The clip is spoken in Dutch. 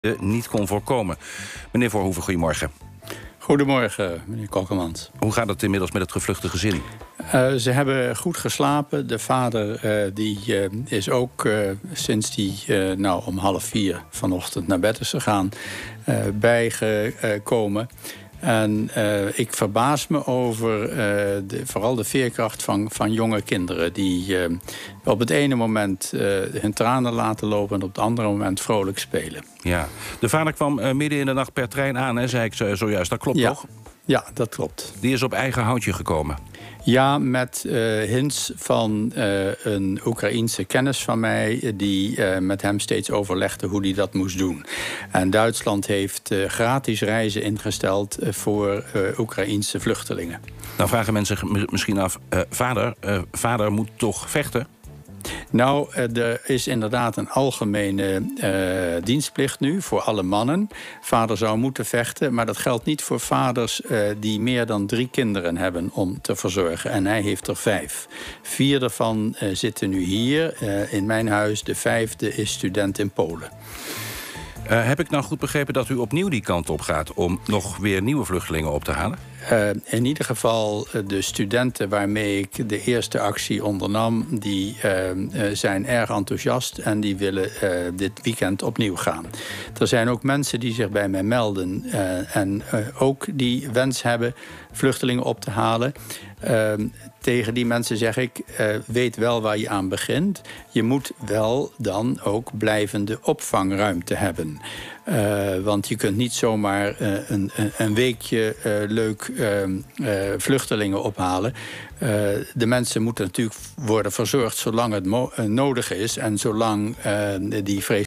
niet kon voorkomen. Meneer Voorhoeven, goedemorgen. Goedemorgen, meneer Kokkelmans. Hoe gaat het inmiddels met het gevluchte gezin? Ze hebben goed geslapen. De vader die is ook sinds hij om 3:30 vanochtend naar bed is gegaan bijgekomen. En ik verbaas me over vooral de veerkracht van jonge kinderen die op het ene moment hun tranen laten lopen en op het andere moment vrolijk spelen. Ja, de vader kwam midden in de nacht per trein aan, hè, zei ik zojuist. Dat klopt toch? Ja, dat klopt. Die is op eigen houtje gekomen. Ja, met hints van een Oekraïense kennis van mij die met hem steeds overlegde hoe hij dat moest doen. En Duitsland heeft gratis reizen ingesteld voor Oekraïense vluchtelingen. Nou vragen mensen misschien af, vader moet toch vechten? Nou, er is inderdaad een algemene dienstplicht nu voor alle mannen. Vader zou moeten vechten, maar dat geldt niet voor vaders die meer dan 3 kinderen hebben om te verzorgen. En hij heeft er 5. 4 daarvan zitten nu hier in mijn huis. De 5e is student in Polen. Heb ik nou goed begrepen dat u opnieuw die kant op gaat om nog weer nieuwe vluchtelingen op te halen? In ieder geval de studenten waarmee ik de eerste actie ondernam, die zijn erg enthousiast en die willen dit weekend opnieuw gaan. Er zijn ook mensen die zich bij mij melden en ook die wens hebben vluchtelingen op te halen. Tegen die mensen zeg ik, weet wel waar je aan begint. Je moet wel dan ook blijvende opvangruimte hebben. Want je kunt niet zomaar een weekje leuk vluchtelingen ophalen. De mensen moeten natuurlijk worden verzorgd zolang het nodig is en zolang die vreselijke